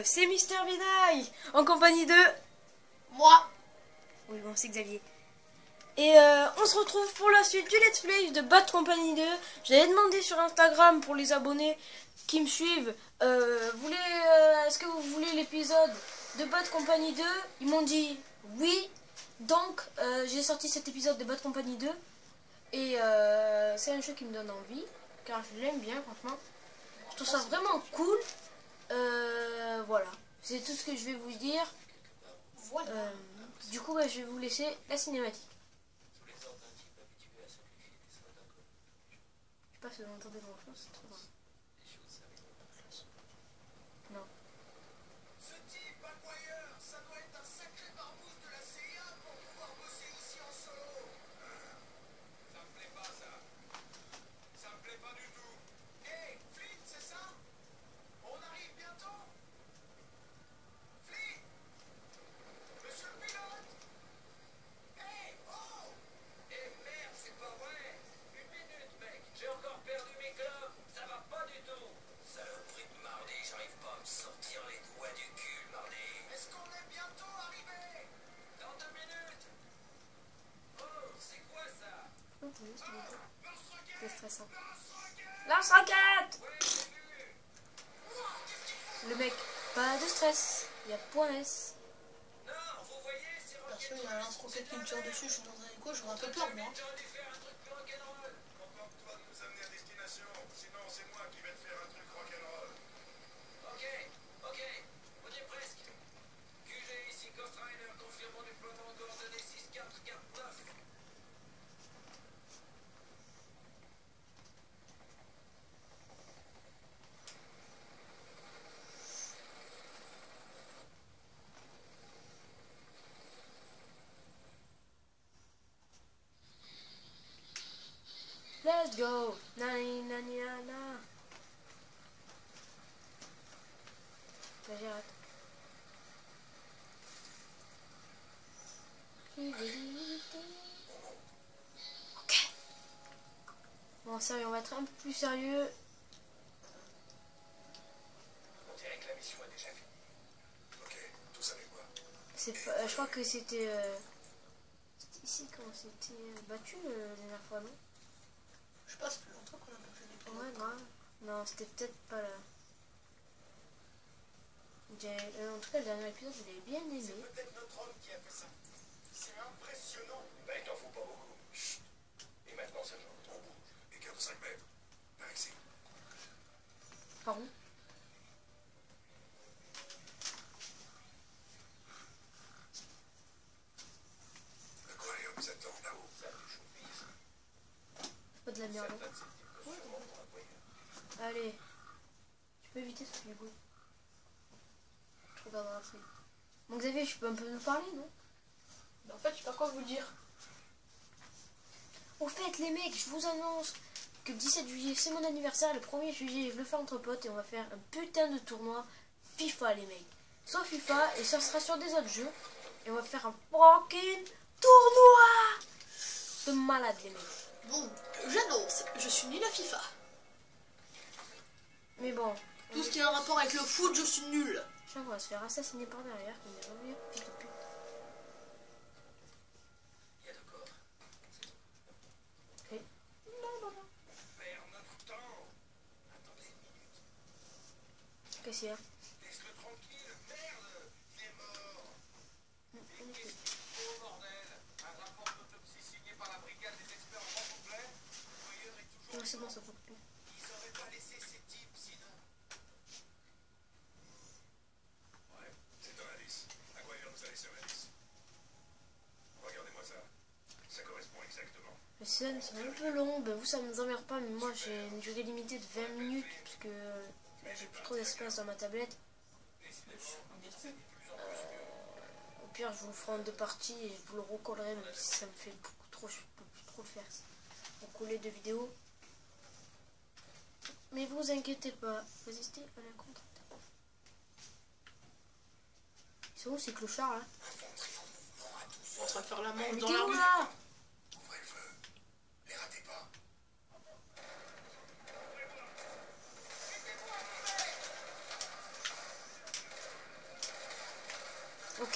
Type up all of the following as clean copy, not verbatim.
c'est Mister Vinaille en compagnie de moi. Oui, bon, c'est Xavier. Et on se retrouve pour la suite du Let's Play de Bad Company 2. J'avais demandé sur Instagram pour les abonnés qui me suivent, est-ce que vous voulez l'épisode de Bad Company 2? Ils m'ont dit oui. Donc j'ai sorti cet épisode de Bad Company 2. Et c'est un jeu qui me donne envie, car je l'aime bien, franchement. Je trouve ça vraiment cool. Voilà, c'est tout ce que je vais vous dire. Voilà. Du coup, je vais vous laisser la cinématique. Je sais pas si vous entendez grand chose, c'est trop grave. Non. Ce type Maguire, ça doit être un sacré barbouze de la CIA pour pouvoir bosser ici en solo. Ça me plaît pas ça. Ça me plaît pas du tout. Hé, Flynn, c'est ça? On arrive bientôt? Flynn? Monsieur le pilote? Hé, oh! Eh merde, c'est pas vrai. Une minute, mec. J'ai encore perdu mes clopes. Ça va pas du tout. Saloperie de mardi, j'arrive pas à me sortir les doigts du cul, mardi. Est-ce qu'on est bientôt arrivé? Dans 2 minutes. Oh, c'est quoi ça? C'est stressant. Lance-roquette! Le mec, pas de stress. Il y a point S. Non, vous voyez, c'est Perso, il y a un lance-roquette qui me tire dessus, je suis dans un hélico, j'aurais un peu peur, moi. J'aurais dû faire un truc rock'n'roll. Contente-toi de nous amener à destination. Sinon, c'est moi qui vais te faire un truc rock'n'roll. Ok, on y est presque. QG ici, Ghost Rider, confirmons déploiement coordonnées 6449. Let's go. Nani nani nana. J'arrête. Ok. Bon, sérieux, on va être un peu plus sérieux. On dirait que la mission est déjà finie. Ok, tous avec moi. C'est pas, je crois que c'était ici quand on s'était battu la dernière fois, non? Je sais pas, ça fait longtemps qu'on a pas fait des Ouais, grave. Non, c'était peut-être pas là. En tout cas, le dernier épisode, je l'ai bien aimé. C'est peut-être notre homme qui a fait ça. C'est impressionnant. Ben, il t'en faut pas beaucoup. Chut. Et maintenant, sergent, on bouge. Et garde 5 mètres. Par ici. Par où? L'aquarium vous attend là-haut. Ça me chouffe. C'est pas de la merde. Allez. Tu peux éviter ce du bruit. Je regarde dans la feuille. Bon, Xavier, je peux un peu nous parler, non? Mais en fait, je sais pas quoi vous dire. Au fait, les mecs, je vous annonce que le 17 juillet, c'est mon anniversaire. Le 1er juillet, je le fais entre potes et on va faire un putain de tournoi FIFA, les mecs. Soit FIFA et ça sera sur des autres jeux. Et on va faire un fucking tournoi de malade, les mecs. Bon, j'annonce, je suis nul à FIFA. Mais bon, Tout ce qui a un rapport avec le foot, je suis nul. on va se faire assassiner par derrière. Comme des revenus, fils de pute. Il y a de quoi. Ok. Perd notre temps. Attendez une minute. Qu'est-ce qu'il y a? Laisse-le tranquille. Merde. Il est mort. Oh bordel. Un rapport d'autopsie signé par la brigade des experts en rang complet. Le voyeur est toujours. Non, c'est bon, ça faut plus. Ils auraient pas laissé ces types sinon. Ouais, c'est un indice. À quoi il nous a laissé un indice? Regardez-moi ça. Ça correspond exactement. Le scène c'est un peu long, ben vous ça ne vous emmerde pas, mais moi j'ai une durée limitée de 20 minutes parce que j'ai plus trop d'espace dans ma tablette. Au pire je vous le ferai en 2 parties et je vous le recollerai même si ça me fait beaucoup trop, je peux plus trop le faire. Pour coller 2 vidéos. Mais vous inquiétez pas, résistez à la contre. C'est où ces clochards là? Je suis en train de faire la manche Mais dans t'es la où rue. là? Ouvrez le feu. Les ratez pas. Ok.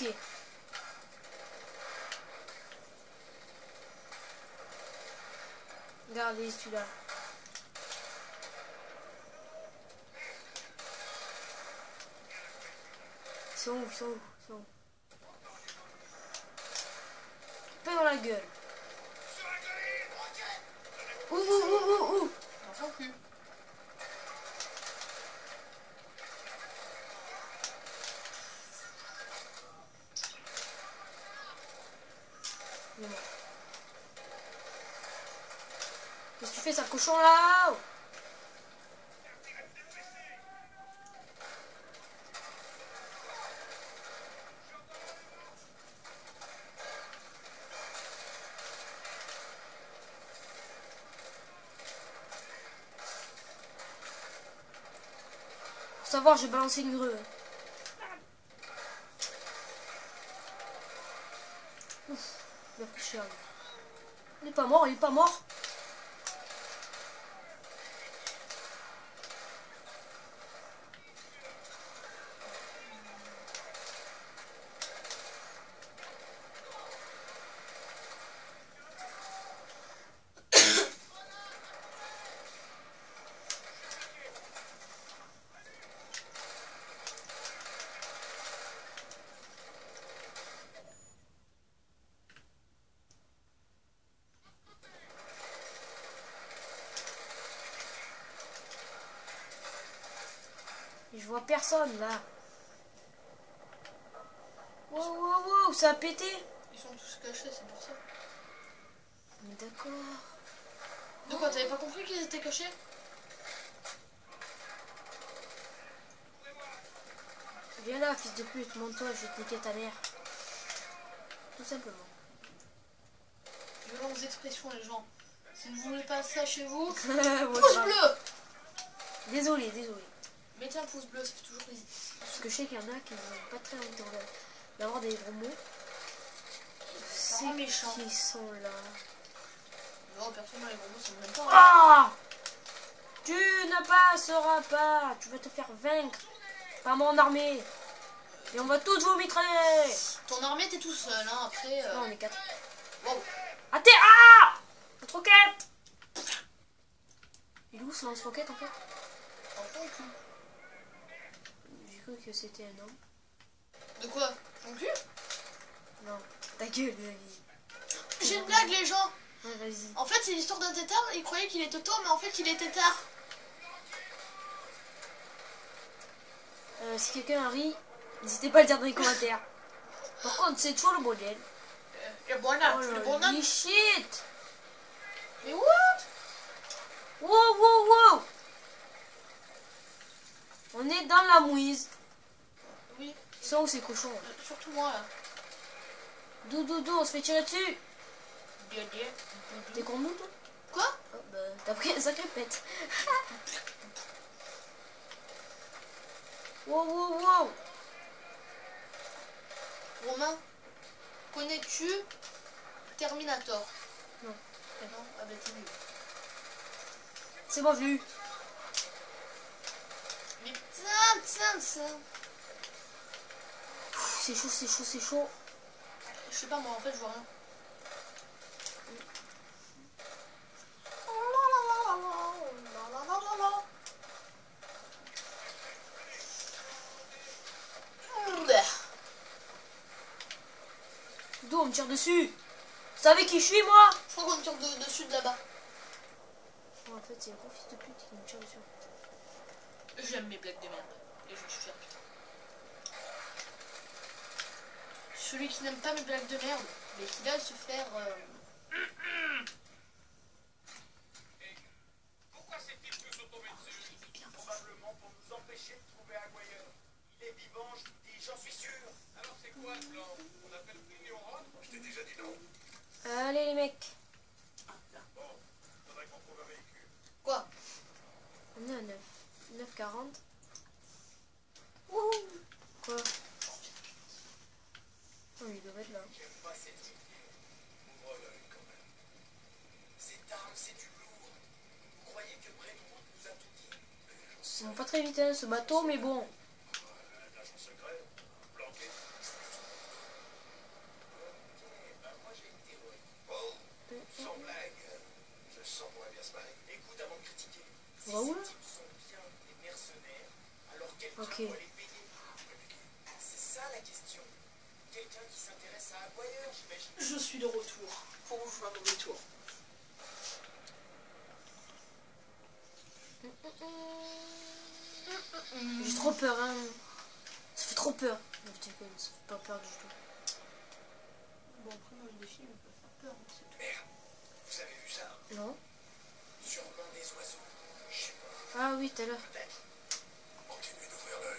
Regardez celui-là. Ils sont où, ils sont où, ils sont où? Pas dans la gueule. Ouh. On s'en plus. Il est mort. Qu'est-ce que tu fais, sale cochon là? Pour savoir, j'ai balancé une grue. Ouf, il a pris cher. Lui. Il est pas mort, il est pas mort. Et je vois personne là. Wow, ça a pété. Ils sont tous cachés, c'est pour ça. Mais d'accord. De quoi, t'avais pas compris qu'ils étaient cachés? Viens là, fils de pute, monte-toi, je vais te niquer ta mère. Tout simplement. Violentes expressions, les gens. Si vous ne voulez pas ça chez vous, Ouais, pouce grave. bleu. Désolé. Mettez un pouce bleu, ça fait toujours plaisir. Parce que je sais qu'il y en a qui n'ont pas très envie d'avoir des gros mots. C'est méchant. qui sont là? Non, personnellement, les gros mots, ça me gêne pas. Ah! Tu ne passeras pas. Tu vas te faire vaincre par mon armée. Et on va tous vous mitrailler. Ton armée, t'es tout seul, hein. Après. Non, on est 4. Wow. Ah t'es... Ah! Notre roquette. Il est où ce lance-roquette en fait? Franchement, le cul. J'ai cru que c'était un homme. De quoi? Ton cul? Non, ta gueule, Xavier. J'ai une blague, les gens. Ouais, vas-y. En fait, c'est l'histoire d'un tétard. Il croyait qu'il était tôt, mais en fait, il est tétard. Si quelqu'un rit, n'hésitez pas à le dire dans les commentaires. Par contre, c'est toujours le modèle. Le bonhomme, Oh le là, bonhomme. shit. Mais what? Wow. On est dans la mouise. Oui, Ils sont où ces cochons? surtout moi, là. Doudou, on se fait tirer dessus. T'es con nous toi? Quoi? Oh, bah, t'as pris un sacré pète. Wow. Romain, connais-tu Terminator? Non. Non? Ah bah t'es nul. C'est bon, je l'ai eu. Mais tiens. C'est chaud. Je sais pas moi, en fait, je vois rien. Doudou, on me tire dessus. Vous savez qui je suis moi? Je crois qu'on me tire dessus de là-bas. En fait, c'est un gros fils de pute qui me tire dessus. J'aime mes blagues de merde. Et je suis fier. Celui qui n'aime pas mes blagues de merde, mais qui va se faire... Pourquoi s'est-il tous tombé dessus? Probablement pour nous empêcher de trouver Aguayer. Il est vivant, je vous dis, j'en suis sûr. Alors c'est quoi ce plan? On appelle Réunion Rod? Je t'ai déjà dit non. Allez les mecs. Bon, faudrait qu'on trouve un véhicule. Quoi? On est à 9,40. Wouhou. Quoi? Oh, il doit être là. J'aime pas cette idée. Ouvre l'œil quand même. Cette arme, c'est du lourd. Vous croyez que Brentwood nous a tout dit? Ils vont pas très vite hein, ce bateau, mais bon. L'agent secret, planqué. Sans blague, je sens qu'on va bien se marrer. Écoute, avant de critiquer, si On va où, ces là? types sont bien des mercenaires, alors quelqu'un Ok. doit les payer. C'est ça la question. Quelqu'un qui s'intéresse à Aguirre, j'imagine. Je suis de retour pour vous jouer un mauvais tour. J'ai trop peur, hein. Ça fait trop peur. Non, je déconne, ça fait pas peur du tout. Bon, après, moi, des films, ils peuvent faire peur, hein, c'est tout. Merde, vous avez vu ça? Non? Sûrement des oiseaux. Je sais pas, Ah oui, tout à l'heure. peut-être. Continuez d'ouvrir l'œil.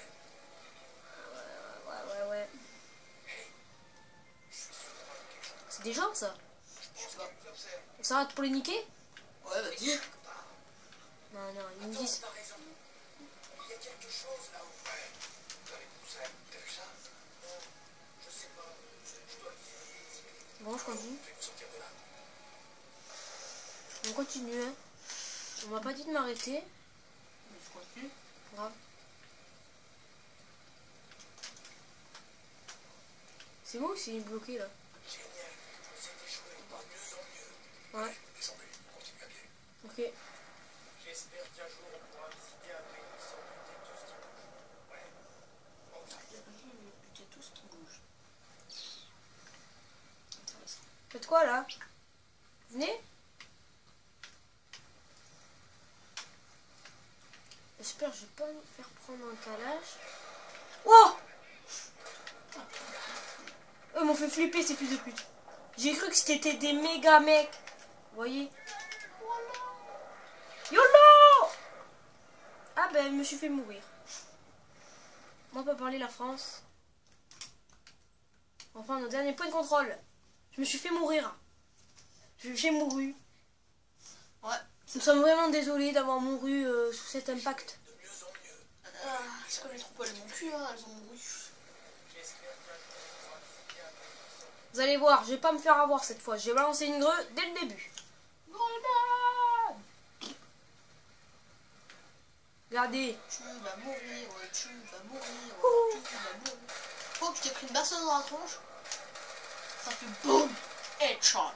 Ouais. Je suis sûr qu'on va quelque chose. C'est des gens, ça. Je pense qu'ils nous observent. On s'arrête pour les niquer? Ouais, vas-y. Non, ils me Attends, disent. t'as raison. Il y a quelque chose là-haut. Ouais. Dans les poussins. T'as vu ça? Non. Je sais pas. Je dois visiter. Bon, je continue. Je vais vous sortir de là. On continue, hein. On m'a pas dit de m'arrêter. Mais je continue. Grave. C'est moi ou c'est bloqué, là? Génial. C'est échoué. De mieux en mieux. Ouais. Descendez. On continue à pied. Ok. J'espère qu'un jour on pourra visiter un pays sans buter tout ce qui bouge. Ouais. Bon, ça y est. Buter tout ce qui bouge. Intéressant. Faites quoi, là? Venez. J'espère que je vais pas me faire prendre un calage. Oh! Eux m'ont fait flipper, ces fils de pute. J'ai cru que c'était des méga mecs. Vous voyez? YOLO! Ah ben, je me suis fait mourir. Moi, on peut parler la France. Enfin, notre dernier point de contrôle. Je me suis fait mourir. J'ai mouru. Ouais. Nous sommes vraiment désolés d'avoir mouru sous cet impact. Ah, c'est comme les troupes, elles m'ont cul, hein, elles ont mouru. Vous allez voir, je vais pas me faire avoir cette fois. J'ai balancé une greu dès le début. Grenade! Regardez. Tu vas mourir, tu vas mourir, tu vas mourir. Oh, tu t'es pris une personne dans la tronche. Ça fait BOUM! Headshot!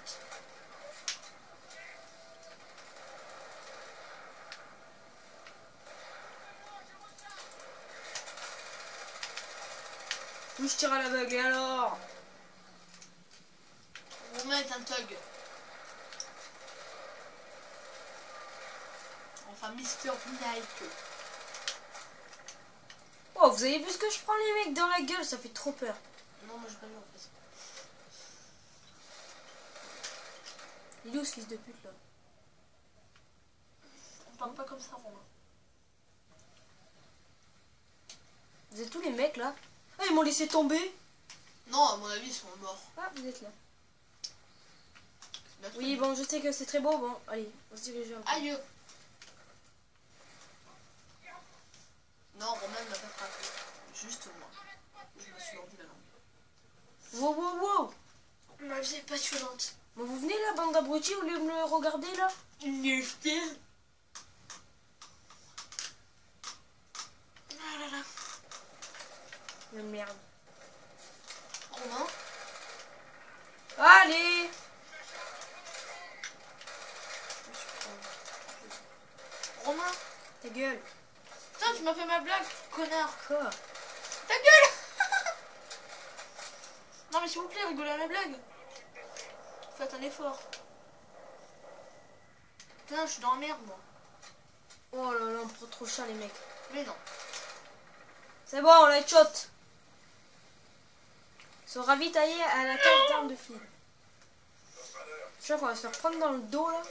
Oui, je tire à l'aveugle, et alors? Romain est un thug. Enfin, Mister Midnight. Oh, vous avez vu ce que je prends les mecs dans la gueule? Ça fait trop peur. Non, moi j'ai pas vu en fait. Il est où ce fils de pute là? On parle pas comme ça, Romain. Vous êtes tous les mecs là? Ah, ils m'ont laissé tomber. Non, à mon avis, ils sont morts. Ah, vous êtes là. C'est bien Oui, fait. bon, je sais que c'est très beau. Bon, allez, on se dirige un peu. Aïe! Non, Romain m'a pas frappé. Juste moi. Je me suis mordu la langue. Wow. Ma vie est passionnante. Bon, vous venez là, bande d'abrutis, au lieu de me regarder là? Ah là là. Mais merde. Romain? Allez! Romain? Ta gueule. Putain, tu m'as fait ma blague, connard. Quoi? Ta gueule! Non mais s'il vous plaît, rigolez à ma blague. Faites un effort. Putain, je suis dans la merde, moi. Oh là là, on prend trop cher les mecs. Mais non. C'est bon, on la shot. Se ravitailler à la cage d'armes de fil. Je crois qu'on va se faire prendre dans le dos là.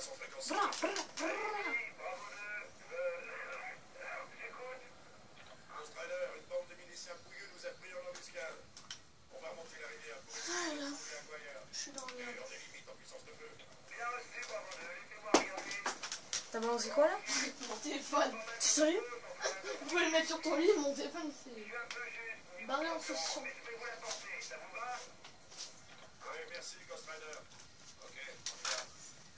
Australer, une bande de miliciens bouilleux nous a pris en embuscade. On va remonter la rivière pour essayer Ah de là. trouver Aguirre. Je suis dans la Il y a merde. leur des limites en puissance de feu. Bien reçu, Bravo 2. Laissez-moi regarder. T'as balancé quoi là? Mon téléphone. T'es sérieux? Vous pouvez le mettre sur ton lit, mon téléphone il s'est barré en saucisson. Mettez-vous la portée, ça vous va? Oui, merci, Ghost Rider. Ok, on y va.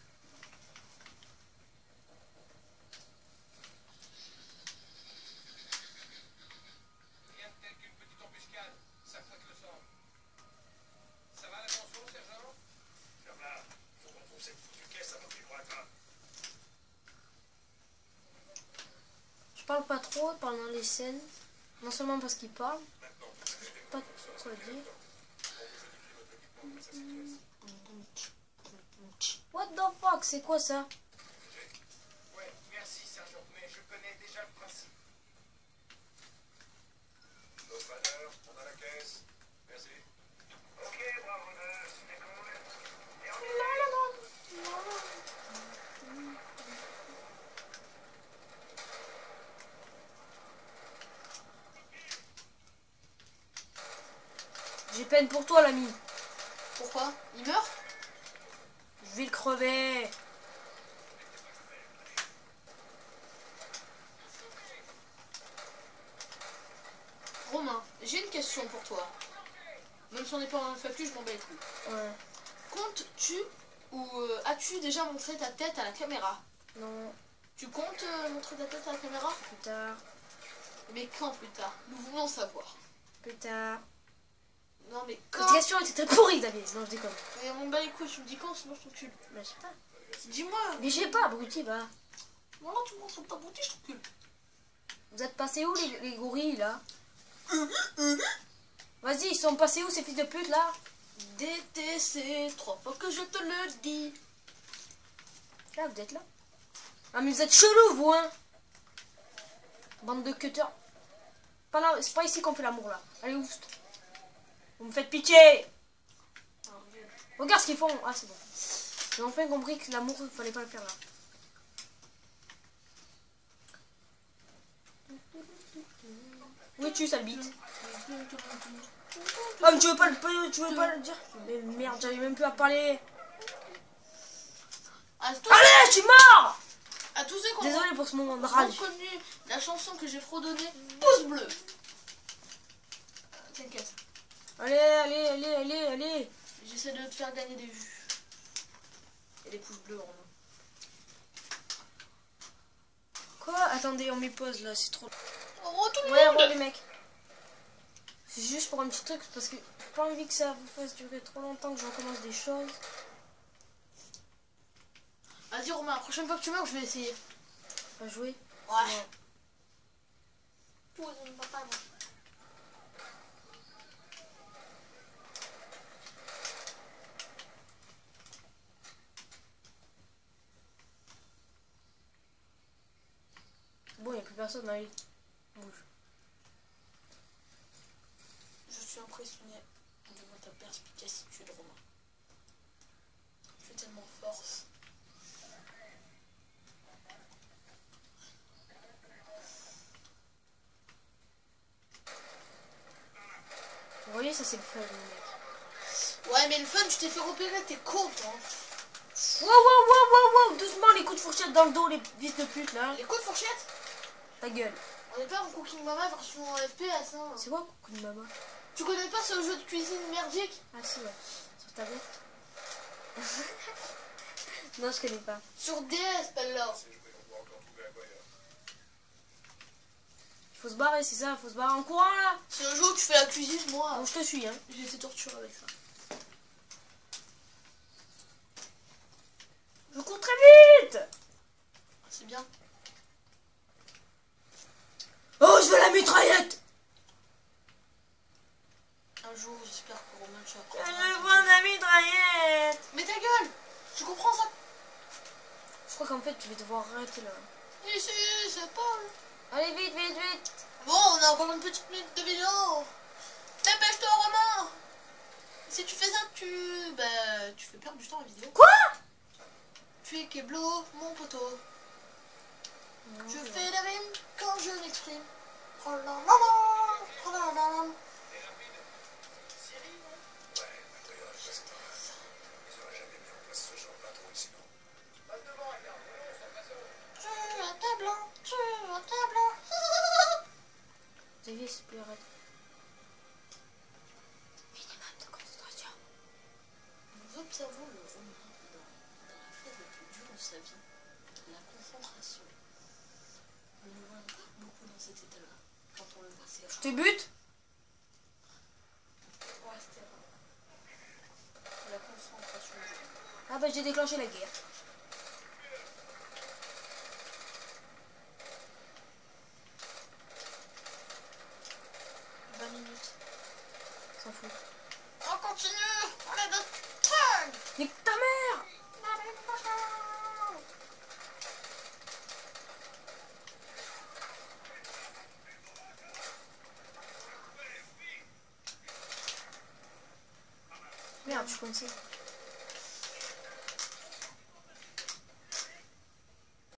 Rien de tel qu'une petite embuscade. Ça fouette le sang. Ça va l'attention, sergent? Ferme-la. Faut qu'on trouve cette foutue trop pendant les scènes. Non seulement parce qu'il parle, parce que je sais pas quoi dire. What the fuck, c'est quoi ça? Ouais, merci, sergent, mais je connais déjà le principe. Nos valeurs, on a la caisse. Merci. Ok, bravo, c'était cool. Et on est là. J'ai peine pour toi, l'ami. Pourquoi? Il meurt? Je vais le crever. Romain, j'ai une question pour toi. Même si on n'est pas en FAQ, je m'en bats les couilles. Ouais. Comptes-tu ou as-tu déjà montré ta tête à la caméra? Non, Tu comptes montrer ta tête à la caméra? plus tard. Mais quand plus tard? Nous voulons savoir. Plus tard. Non mais Cette quand? question était très pourrie, Xavier. Non, je déconne. Mais on m'en bat les couilles, tu me dis quand, sinon je t'encule. Mais je sais pas. Dis-moi. Mais je sais pas, abruti, va. Non, tu me montres ta boutique, je t'encule. Vous êtes passés où, les gorilles, là? Vas-y, ils sont passés où, ces fils de pute, là? DTC, 3 fois que je te le dis. Là, vous êtes là. Ah, mais vous êtes chelou, vous, hein? Bande de cutters. Pas là, c'est pas ici qu'on fait l'amour, là. Allez, ouf. Vous me faites pitié. Regarde ce qu'ils font. Ah, c'est bon. J'ai enfin compris que l'amour, il fallait pas le faire là. Où es-tu, sale bite? Ah, mais tu veux pas le dire? Mais merde, j'arrive même plus à parler. À tous, Allez, je suis mort! à tous ceux qui ont Désolé pour ce moment de rage. reconnu la chanson que j'ai fredonnée, pouce bleu. T'inquiète, Allez, allez, allez, allez, allez. j'essaie de te faire gagner des vues. Et des pouces bleus, Romain. Quoi? Attendez, on met pause là, c'est trop. Oh, tout le Ouais, monde. ouais, les mecs. C'est juste pour un petit truc parce que j'ai pas envie que ça vous fasse durer trop longtemps, que je recommence des choses. Vas-y, Romain, la prochaine fois que tu meurs, je vais essayer. Pas jouer. Ouais. Pouce, papa, moi. Bon, il n'y a plus personne, allez. Bouge. Je suis impressionné devant ta perspicacité, Romain. Tu es tellement force. Vous voyez, ça c'est le fun, les mecs. Ouais, mais le fun, tu t'es fait repérer, t'es con, toi. Wow, wow, wow, wow, wow, doucement, les coups de fourchette dans le dos, les fils de pute là. Les coups de fourchette? Ta gueule. On n'est pas en Cooking Mama version FPS, hein. C'est quoi, coup de maman? Tu connais pas ce jeu de cuisine merdique? Ah si, ouais. Sur tablette. Non, je connais pas. Sur DS, alors. Il faut se barrer, c'est ça, il faut se barrer en courant là. C'est un jeu où tu fais la cuisine, moi. Bon, je te suis, hein. J'ai été torturé avec ça. Je cours très vite. C'est bien. Oh, je veux la mitraillette. Un jour, j'espère que Romain, tu Je apprendras. veux la mitraillette. Mais ta gueule! Tu comprends ça? Je crois qu'en fait, je vais devoir arrêter là. Ici, c'est Paul. Allez, vite, vite, vite. Bon, on a encore une petite minute de vidéo. Dépêche-toi, Romain. Si tu fais ça, tu fais perdre du temps à la vidéo. Quoi? Tu es Keblo, mon poteau. Je fais des rimes quand je m'exprime. Oh là là là, oh là là là. Tu es blanc, tu es blanc. Xavier, s'il te plaît, arrête. Minimum de concentration. Nous observons le Romain dans la phase la plus dure de sa vie, la concentration. Nous ne voyons pas beaucoup dans cet état-là. Quand on le voit, c'est Je rare. te bute. Ouais, c'était rare. La concentration. Ah bah j'ai déclenché la guerre. Nique ta mère! Merde, je suis coincé.